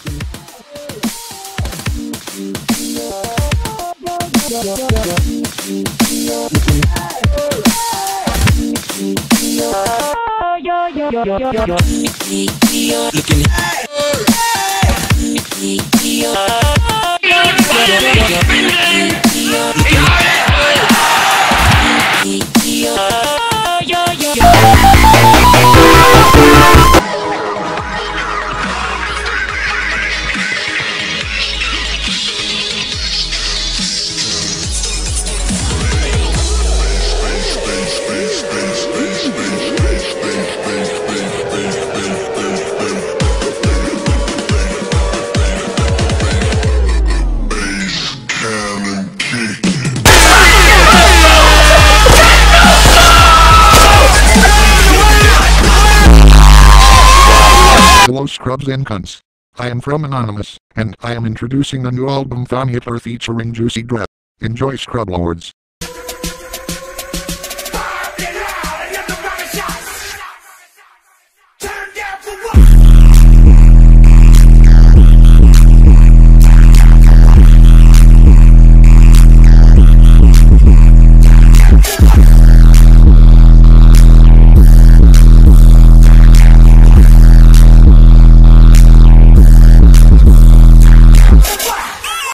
Hello scrubs and cunts. I am from Anonymous, and I am introducing the new album from Hitler featuring Juicy Drip. Enjoy Scrub Lords.